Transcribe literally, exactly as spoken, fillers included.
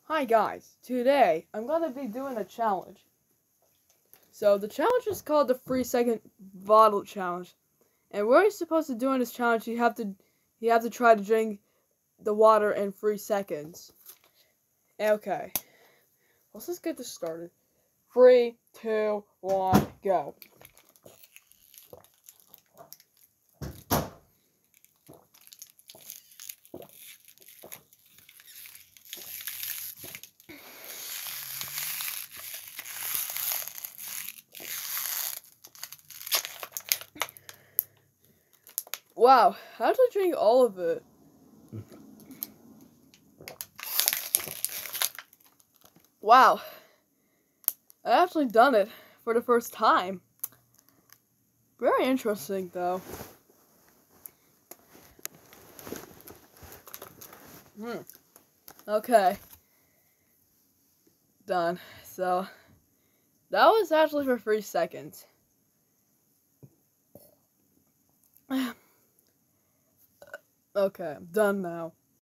Hi guys, today I'm gonna be doing a challenge. So the challenge is called the three second bottle challenge. And what you're supposed to do in this challenge, you have to you have to try to drink the water in three seconds. Okay. Let's just get this started. Three, two, one, go. Wow, how did I drink all of it? Wow. I actually done it for the first time. Very interesting though. Hmm. Okay. Done. So that was actually for three seconds. Okay, I'm done now.